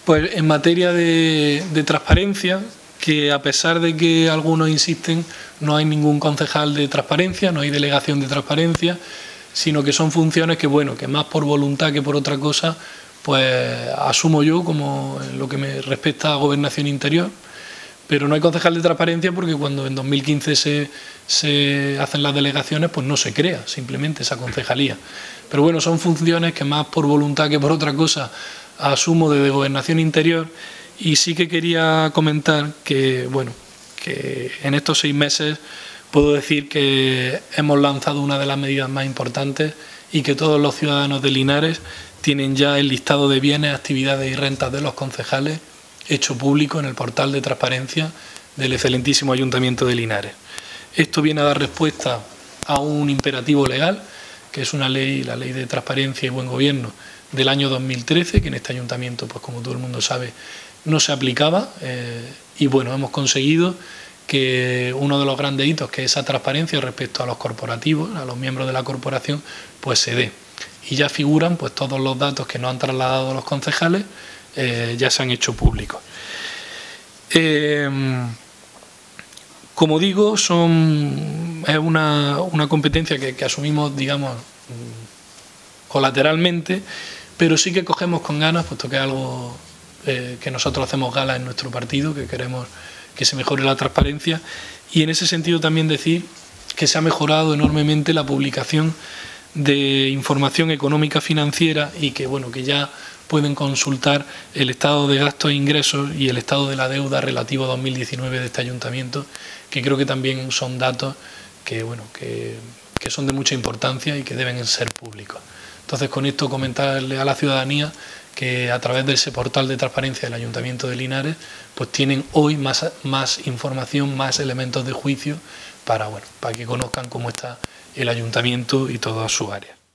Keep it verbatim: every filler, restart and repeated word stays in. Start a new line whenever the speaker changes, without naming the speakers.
Pues en materia de, de transparencia, que a pesar de que algunos insisten, no hay ningún concejal de transparencia, no hay delegación de transparencia, sino que son funciones que, bueno, que más por voluntad que por otra cosa, pues asumo yo como en lo que me respecta a Gobernación Interior. Pero no hay concejal de transparencia porque cuando en dos mil quince se, se hacen las delegaciones, pues no se crea simplemente esa concejalía. Pero bueno, son funciones que más por voluntad que por otra cosa asumo desde Gobernación Interior. Y sí que quería comentar que, bueno, que en estos seis meses puedo decir que hemos lanzado una de las medidas más importantes y que todos los ciudadanos de Linares tienen ya el listado de bienes, actividades y rentas de los concejales hecho público en el portal de transparencia del excelentísimo Ayuntamiento de Linares. Esto viene a dar respuesta a un imperativo legal, que es una ley, la Ley de Transparencia y Buen Gobierno del año dos mil trece, que en este ayuntamiento, pues como todo el mundo sabe, no se aplicaba. Eh, y bueno, hemos conseguido que uno de los grandes hitos, que es esa transparencia respecto a los corporativos, a los miembros de la corporación, pues se dé. Y ya figuran pues todos los datos que nos han trasladado los concejales, eh, ya se han hecho públicos. Eh, como digo, son, es una, una competencia que, que asumimos, digamos, colateralmente, pero sí que cogemos con ganas, puesto que es algo eh, que nosotros hacemos gala en nuestro partido, que queremos que se mejore la transparencia, y en ese sentido también decir que se ha mejorado enormemente la publicación de información económica financiera y que, bueno, que ya pueden consultar el estado de gastos e ingresos y el estado de la deuda relativo a dos mil diecinueve de este ayuntamiento, que creo que también son datos que, bueno, que, que son de mucha importancia y que deben ser públicos. Entonces, con esto comentarle a la ciudadanía que a través de ese portal de transparencia del Ayuntamiento de Linares, pues tienen hoy más, más información, más elementos de juicio para, bueno, para que conozcan cómo está el ayuntamiento y toda su área.